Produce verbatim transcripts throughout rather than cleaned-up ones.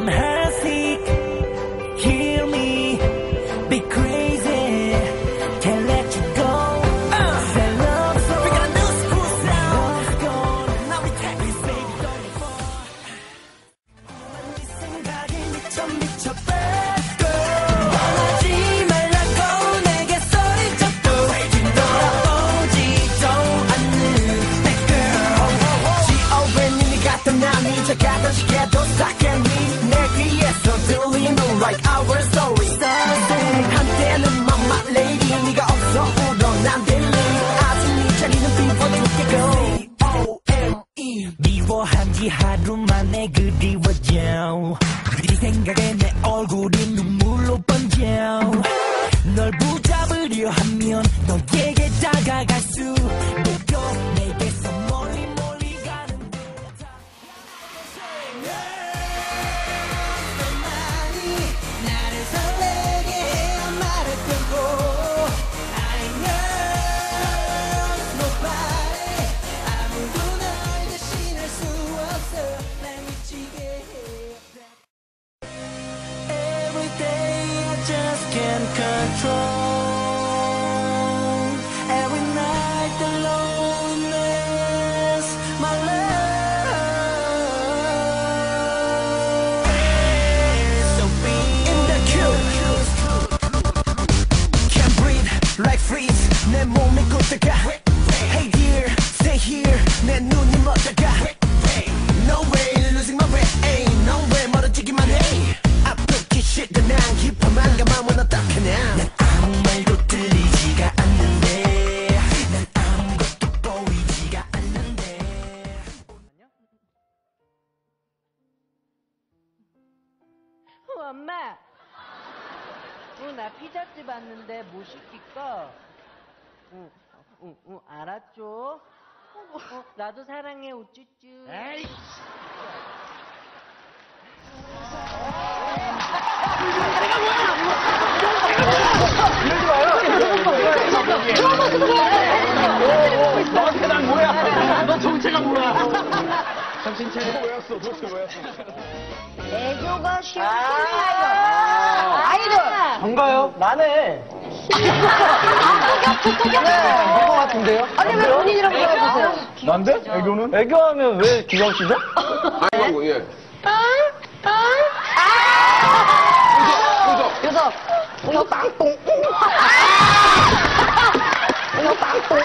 I'm her sick. Hear me, be crazy, can't let you go. Uh, say love song, we got a new school sound. Love's gone, now we take this baby, don't fall. 네 생각에 미쳐 미쳐 bad girl. 원하지 말라고 내게 소리쳐도 돌아보지도 않는 bad girl. 지오벤이 네 같던 남이 저 같던 시계도 쌓겠니 내 귀에서 들리는 like our story. 한때는 mama lady 네가 없어 울어 난 들리 아직 네 자리는 비워줄게 girl. 오-엠-E 미워한 지 하루 만에 그리워져. 네 생각에 내 얼굴이 눈물로 번져. 널 붙잡으려 하면 너에게 다가갈 수 있고 내게서 멀리 멀리 가는 듯한 너만이 나를 설레게 말했던 거 I know nobody 아무도 널 대신할 수 없어 날 미치게 해. Every day I just can't control. Every night the loneliness, my love is so big in the queue. Can't breathe like freeze. 내 몸이 굳어가. Hey dear, stay here. 내 눈이 멎어가. No way, losing my way. Ain't no way, 멀어지기만 해. 아프기 싫다 난 깊어만 감아면 어떡하냐. 난 아무 말도 들리지가 않는데. 난 아무것도 보이지가 않는데. 어, 엄마. 어, 나 피자집 왔는데 뭐 시킬까? 응, 응, 응, 알았죠? 어, 나도 사랑해, 우쭈쭈. 에이! 너한테 난 뭐야? 너 정체가 뭐야? 정신 차려. 뭐였어? 도대체 뭐였어? 애교가 쉬운 소리예요. 아이돌. 뭔가요? 나네. 도토격, 도토격. 네, 것 같은데요? 아니 왜 본인이라고 적어주세요? 난데? 애교는? 애교하면 왜 기광 씨죠? 아이고, 예. 요석. 우유 빵뽕. 우유 빵뽕.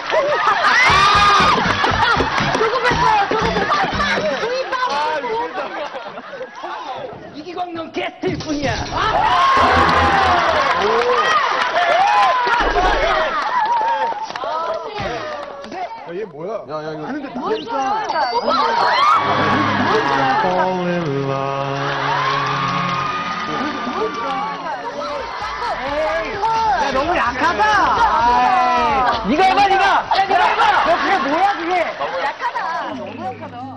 누구 뺐어요? 누구 뺐어요? 우유 빵뽕. 이기광 넌 게스트일 뿐이야. 얘 뭐야? 야, 야, 이거. 하는데 뭔가. Fall in love. 야, 너무 약하다. 네가 해봐, 네가. 네가 해봐. 너 그게 뭐야, 그게? 약하다. 너무 약하다.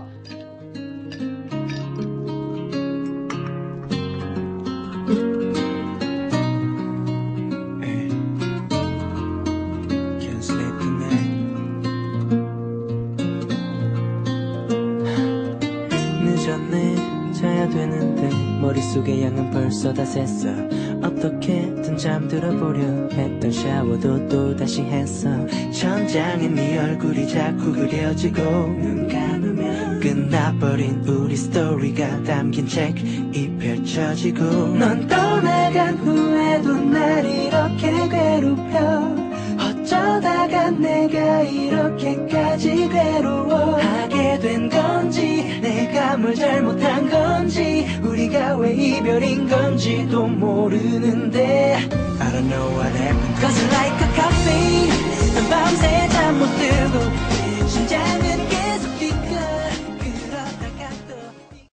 Can't sleep tonight. 늦었네 자야 되는데 머릿속에 양은 벌써 다 샜어. 어떻게든 잠들어 보려 했던 샤워도 또 다시 했어. 천장에 네 얼굴이 자꾸 그려지고 눈 감으면 끝나버린 우리 스토리가 담긴 책이 펼쳐지고 넌 떠나간 후에도 날 이렇게 괴롭혀. 어쩌다가 내가 이렇게까지 괴로워하게 된 건지 내가 뭘 잘못한 건지 우리가 왜 이별인 건지도 모르는데 I don't know what happened Cause like a coffee